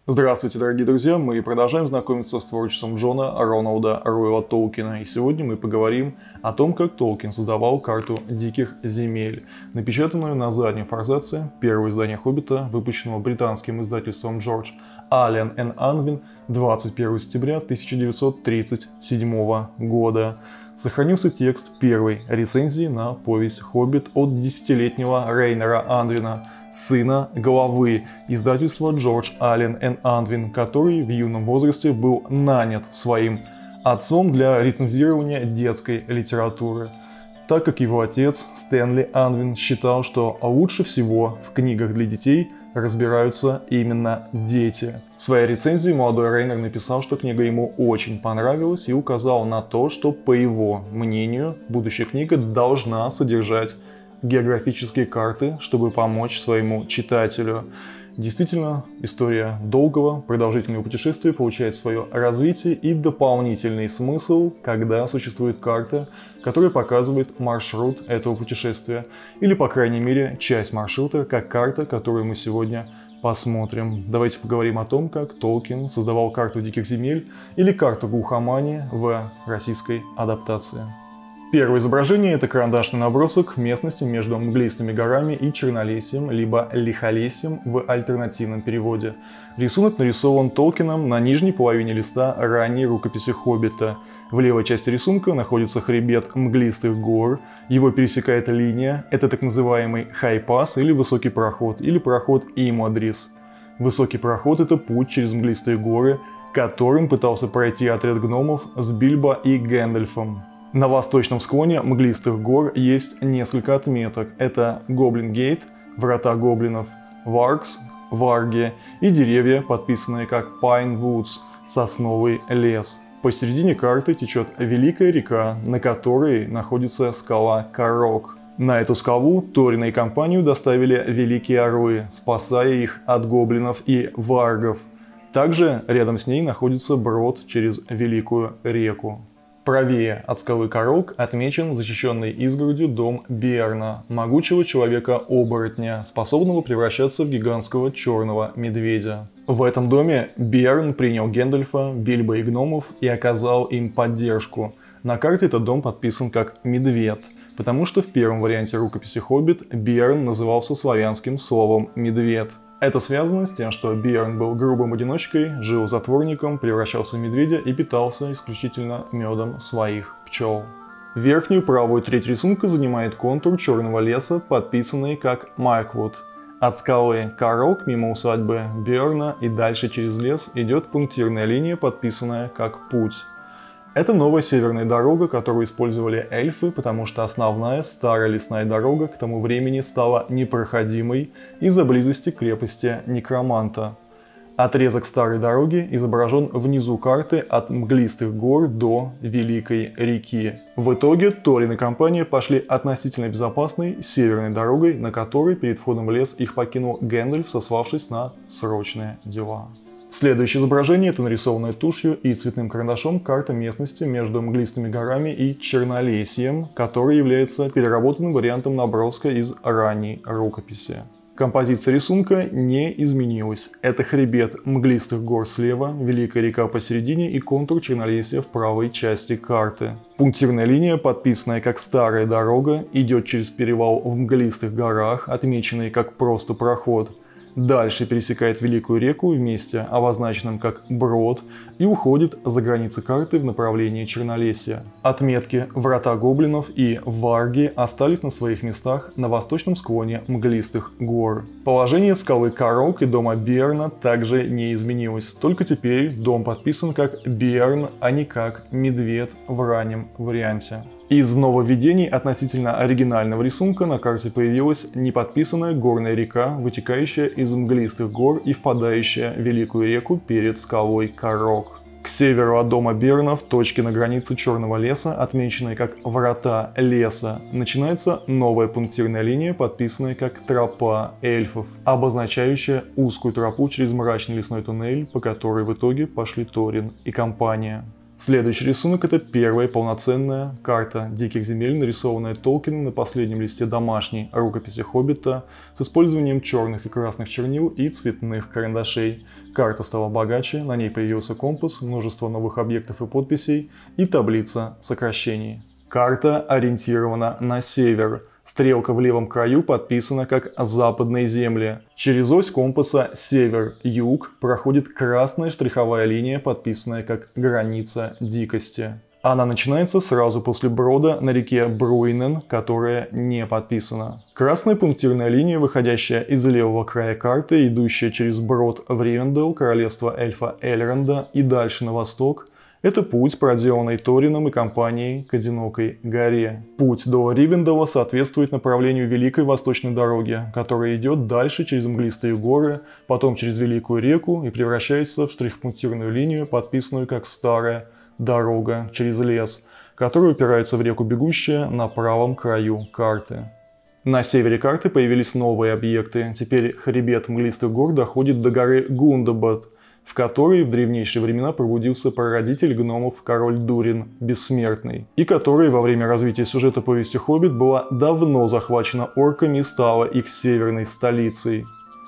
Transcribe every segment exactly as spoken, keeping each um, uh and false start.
Здравствуйте, дорогие друзья! Мы продолжаем знакомиться с творчеством Джона Роналда Руэла Толкина. И сегодня мы поговорим о том, как Толкин создавал карту Диких земель, напечатанную на заднем форзаце первого издания «Хоббита», выпущенного британским издательством Джордж Аллен энд Анвин двадцать первого сентября тысяча девятьсот тридцать седьмого года. Сохранился текст первой рецензии на повесть «Хоббит» от десятилетнего Рейнера Анвина, сына главы издательства Джордж Аллен энд Анвин, который в юном возрасте был нанят своим отцом для рецензирования детской литературы, так как его отец Стэнли Анвин считал, что лучше всего в книгах для детей разбираются именно дети. В своей рецензии молодой Рейнер написал, что книга ему очень понравилась, и указал на то, что, по его мнению, будущая книга должна содержать географические карты, чтобы помочь своему читателю. Действительно, история долгого, продолжительного путешествия получает свое развитие и дополнительный смысл, когда существует карта, которая показывает маршрут этого путешествия, или, по крайней мере, часть маршрута, как карта, которую мы сегодня посмотрим. Давайте поговорим о том, как Толкин создавал карту Диких земель или карту глухомани в российской адаптации. Первое изображение – это карандашный набросок местности между Мглистыми горами и Чернолесьем, либо Лихолесьем в альтернативном переводе. Рисунок нарисован Толкином на нижней половине листа ранней рукописи «Хоббита». В левой части рисунка находится хребет Мглистых гор, его пересекает линия, это так называемый хайпас или высокий проход, или проход Имладрис. Высокий проход – это путь через Мглистые горы, которым пытался пройти отряд гномов с Бильбо и Гэндальфом. На восточном склоне Мглистых гор есть несколько отметок. Это Гоблин-Гейт, врата гоблинов, Варгс, Варги и деревья, подписанные как Pine Woods, сосновый лес. Посередине карты течет великая река, на которой находится скала Карок. На эту скалу Торина и компанию доставили великие орлы, спасая их от гоблинов и варгов. Также рядом с ней находится брод через великую реку. Правее от скалы Карок отмечен защищенный изгородью дом Берна, могучего человека-оборотня, способного превращаться в гигантского черного медведя. В этом доме Берн принял Гэндальфа, Бильбо и гномов и оказал им поддержку. На карте этот дом подписан как «Медвед», потому что в первом варианте рукописи «Хоббит» Берн назывался славянским словом «медведь». Это связано с тем, что Берн был грубым одиночкой, жил затворником, превращался в медведя и питался исключительно медом своих пчел. Верхнюю правую треть рисунка занимает контур черного леса, подписанный как Майквуд. От скалы Карок мимо усадьбы Берна и дальше через лес идет пунктирная линия, подписанная как Путь. Это новая северная дорога, которую использовали эльфы, потому что основная старая лесная дорога к тому времени стала непроходимой из-за близости к крепости Некроманта. Отрезок старой дороги изображен внизу карты от Мглистых гор до Великой реки. В итоге Торин и компания пошли относительно безопасной северной дорогой, на которой перед входом в лес их покинул Гэндальф, сославшись на срочные дела. Следующее изображение – это нарисованная тушью и цветным карандашом карта местности между Мглистыми горами и Чернолесьем, которая является переработанным вариантом наброска из ранней рукописи. Композиция рисунка не изменилась. Это хребет Мглистых гор слева, Великая река посередине и контур Чернолесья в правой части карты. Пунктирная линия, подписанная как старая дорога, идет через перевал в Мглистых горах, отмеченный как просто проход. Дальше пересекает Великую реку в месте, обозначенном как Брод, и уходит за границы карты в направлении Чернолесья. Отметки Врата гоблинов и Варги остались на своих местах на восточном склоне Мглистых гор. Положение скалы Карок и дома Берна также не изменилось, только теперь дом подписан как Берн, а не как Медведь в раннем варианте. Из нововведений относительно оригинального рисунка на карте появилась неподписанная горная река, вытекающая из Мглистых гор и впадающая в Великую реку перед скалой Карок. К северу от дома Берна, в точке на границе Черного леса, отмеченной как Врата леса, начинается новая пунктирная линия, подписанная как Тропа эльфов, обозначающая узкую тропу через мрачный лесной туннель, по которой в итоге пошли Торин и компания. Следующий рисунок — это первая полноценная карта диких земель, нарисованная Толкином на последнем листе домашней рукописи Хоббита с использованием черных и красных чернил и цветных карандашей. Карта стала богаче, на ней появился компас, множество новых объектов и подписей и таблица сокращений. Карта ориентирована на север. Стрелка в левом краю подписана как «Западные земли». Через ось компаса «Север-Юг» проходит красная штриховая линия, подписанная как «Граница дикости». Она начинается сразу после брода на реке Бруинен, которая не подписана. Красная пунктирная линия, выходящая из левого края карты, идущая через брод в Ривендел, королевство эльфа Эльронда и дальше на восток, это путь, проделанный Торином и компанией к Одинокой горе. Путь до Ривендела соответствует направлению Великой Восточной дороги, которая идет дальше через мглистые горы, потом через Великую реку и превращается в штрих-пунктирную линию, подписанную как «Старая дорога через лес», которая упирается в реку Бегущая на правом краю карты. На севере карты появились новые объекты. Теперь хребет мглистых гор доходит до горы Гундабад, в которой в древнейшие времена пробудился прародитель гномов король Дурин, Бессмертный, и которая во время развития сюжета повести «Хоббит» была давно захвачена орками и стала их северной столицей.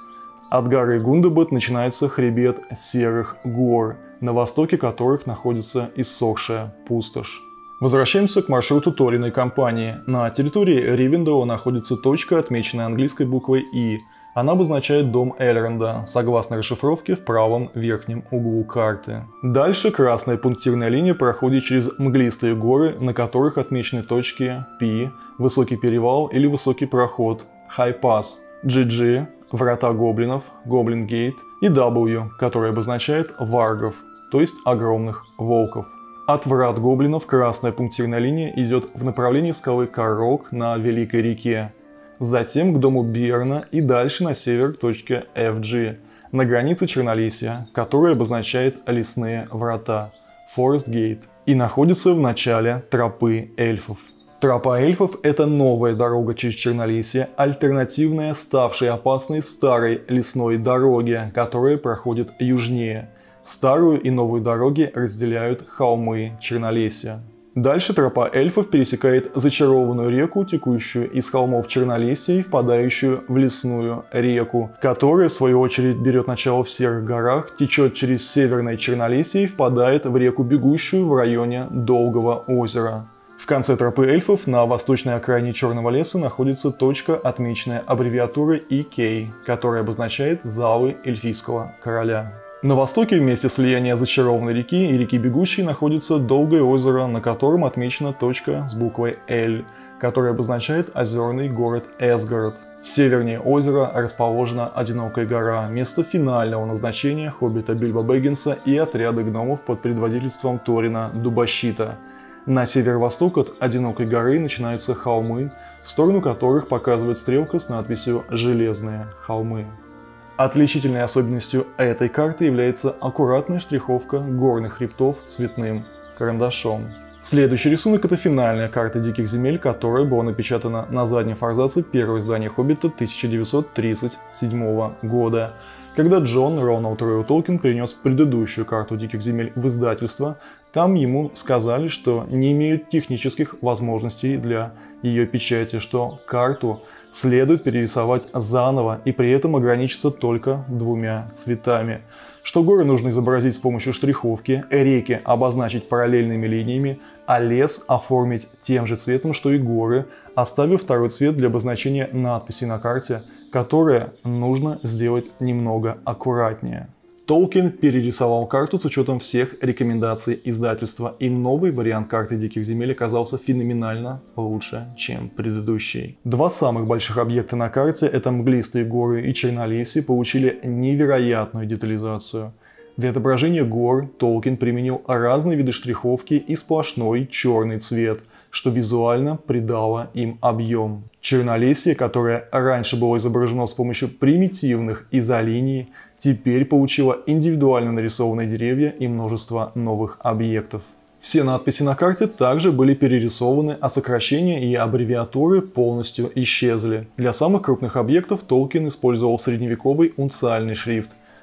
От горы Гундабад начинается хребет Серых гор, на востоке которых находится иссохшая пустошь. Возвращаемся к маршруту Ториной компании. На территории Ривендела находится точка, отмеченная английской буквой «И». Она обозначает дом Эльронда, согласно расшифровке в правом верхнем углу карты. Дальше красная пунктирная линия проходит через мглистые горы, на которых отмечены точки P, высокий перевал или высокий проход, High Pass, джи джи, врата гоблинов, Goblin Gate и W, который обозначает варгов, то есть огромных волков. От врат гоблинов красная пунктирная линия идет в направлении скалы Каррок на Великой реке. Затем к дому Бьерна и дальше на север к точке эф джи, на границе Чернолесья, которая обозначает лесные врата, Forest Gate, и находится в начале тропы эльфов. Тропа эльфов – это новая дорога через Чернолесье, альтернативная ставшей опасной старой лесной дороге, которая проходит южнее. Старую и новую дороги разделяют холмы Чернолесья. Дальше тропа эльфов пересекает зачарованную реку, текущую из холмов Чернолесья и впадающую в лесную реку, которая в свою очередь берет начало в Серых горах, течет через северное Чернолесье и впадает в реку Бегущую в районе Долгого озера. В конце тропы эльфов на восточной окраине Черного леса находится точка, отмеченная аббревиатурой и кей, которая обозначает залы эльфийского короля. На востоке вместе слияния зачарованной реки и реки Бегущей находится Долгое озеро, на котором отмечена точка с буквой L, которая обозначает озерный город Эсгард. Севернее озера расположена Одинокая гора, место финального назначения хоббита Бильбо Бэггинса и отряда гномов под предводительством Торина Дубощита. На северо-восток от Одинокой горы начинаются холмы, в сторону которых показывает стрелка с надписью «Железные холмы». Отличительной особенностью этой карты является аккуратная штриховка горных хребтов цветным карандашом. Следующий рисунок — это финальная карта диких земель, которая была напечатана на заднем форзаце первого издания «Хоббита» тысяча девятьсот тридцать седьмого года. Когда Джон Роналд Ройл Толкин принес предыдущую карту диких земель в издательство, там ему сказали, что не имеют технических возможностей для ее печати, что карту следует перерисовать заново и при этом ограничиться только двумя цветами, что горы нужно изобразить с помощью штриховки, реки обозначить параллельными линиями, а лес оформить тем же цветом, что и горы, оставив второй цвет для обозначения надписей на карте, которые нужно сделать немного аккуратнее. Толкин перерисовал карту с учетом всех рекомендаций издательства, и новый вариант карты диких земель оказался феноменально лучше, чем предыдущий. Два самых больших объекта на карте, это мглистые горы и Чернолесье, получили невероятную детализацию. Для отображения гор Толкин применил разные виды штриховки и сплошной черный цвет, что визуально придало им объем. Чернолесье, которое раньше было изображено с помощью примитивных изолиний, теперь получило индивидуально нарисованные деревья и множество новых объектов. Все надписи на карте также были перерисованы, а сокращения и аббревиатуры полностью исчезли. Для самых крупных объектов Толкин использовал средневековый унциальный шрифт,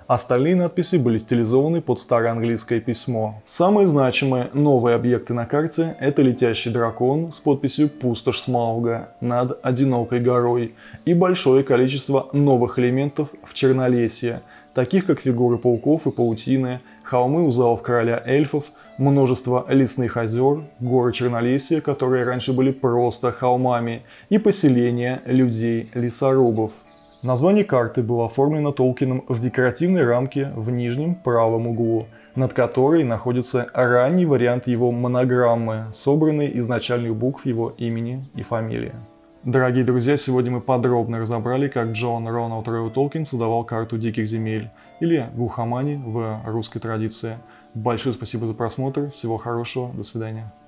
Остальные надписи были стилизованы под староанглийское письмо. Самые значимые новые объекты на карте – это летящий дракон с подписью «Пустошь Смауга» над одинокой горой и большое количество новых элементов в Чернолесье, таких как фигуры пауков и паутины, холмы у залов короля эльфов, множество лесных озер, горы Чернолесья, которые раньше были просто холмами, и поселения людей-лесорубов. Название карты было оформлено Толкином в декоративной рамке в нижнем правом углу, над которой находится ранний вариант его монограммы, собранный из начальных букв его имени и фамилии. Дорогие друзья, сегодня мы подробно разобрали, как Джон Роналд Ройл Толкин создавал карту Диких земель, или Глухомани в русской традиции. Большое спасибо за просмотр, всего хорошего, до свидания.